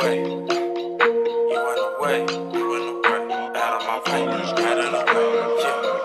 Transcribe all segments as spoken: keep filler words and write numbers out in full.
way. You in the way. You in the way. Out of my way. Out of the way.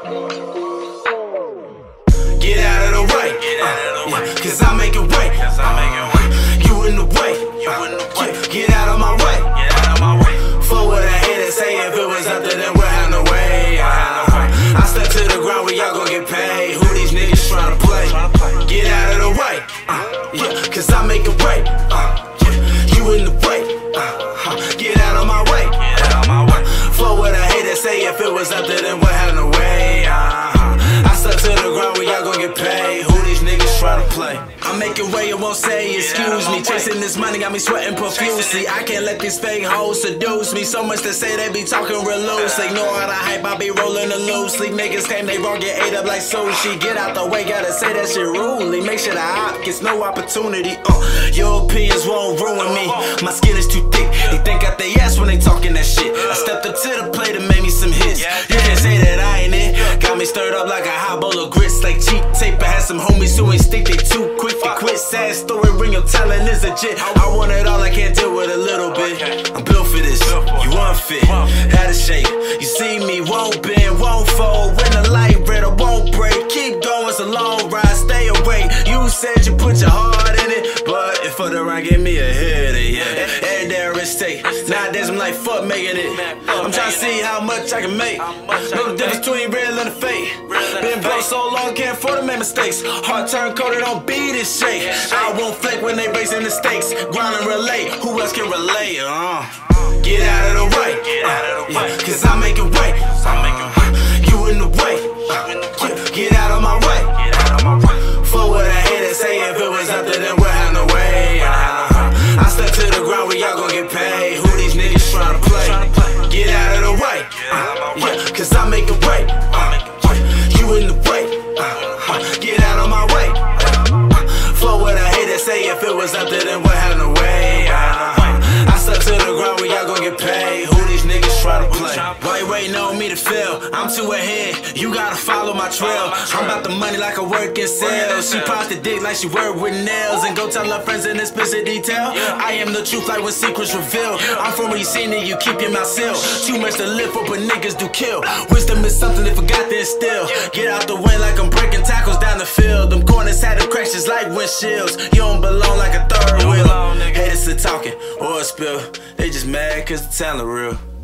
Yeah. Get out of the way. Get out of the way. Cause I make it way. Cause I make it way. You in the way. You in the way. Get out of my way. Get out of my way. For what I hear to say, if it was after then we're on the way. I step to the ground where y'all gon' get paid. Who these niggas tryna play? Get out of the way. Uh, yeah, cause I make it right. Uh, yeah, you in the way. Uh, get out of my way. Get out of my way. For what I hate to say, if it was after then we're on the way. Uh, I step to the ground where y'all gon' get paid. Who these niggas tryna play? I make it way, it won't say excuse me. Chasing this money got me sweating profusely. I can't let these fake hoes seduce me. So much to say, they be talking real loose. Ignore all the hype, I be rolling the loosely. Niggas came, they wrong, get ate up like sushi. Get out the way, gotta say that shit rudely. Make sure the op gets no opportunity. Uh, your opinions won't ruin me. My skin is too thick, they think out they ass when they talking that shit. I stepped up to the plate and made me some hits. You can't say that I ain't it. Got me stirred up like a hot bowl of grits. Like cheap tape, I had some homies who ain't stick, they too quick. Quit, sad story, ring your talent is legit. I want it all, I can't deal with a little bit. I'm built for this, you unfit, had a shape. You see me, won't bend, won't fold. When the light red, I won't break. Keep going, it's a long ride, stay awake. You said you put your heart in it, but if for the ride, give me a headache. Yeah. Every day I risk take. Nowadays I'm like, fuck making it. I'm trying to see how much I can make. Know the difference between real and the fake. Been broke so long, can't afford to make mistakes. Heart turn cold, don't beat it shake. I won't flake when they raising the stakes. Grind and relate, who else can relate? Uh, get out of the way, uh, yeah, cause I make it way. Uh, you in the way, uh, get out of my way. For what I hear to say, if it was after then we're on the way. Uh, I step to the ground where y'all gon' get paid. Who these niggas tryna play? Get out of the way, uh, yeah, cause I make it way. Uh, you in the way, uh, get out of my way. For what I hate to say, if it was after then we're on the way. Uh, I step to the ground where y'all gon' get paid. Who these niggas try to play? Why you waiting on me to fail? I'm too ahead, you gotta follow my trail. I'm about the money like I work in sales. She pops the dick like she work with nails. And go tell her friends in explicit detail. I am the truth like when secrets reveal. I'm from where you seen it, you keep your mouth sealed. Too much to live for, but niggas do kill. Wisdom is something they forgot to instill. Get out the way like I'm breaking tackles down the field. Them corners had them crashes like windshields. You don't belong like a third wheel. Haters are talking, oil spill. They just mad cause the talent real.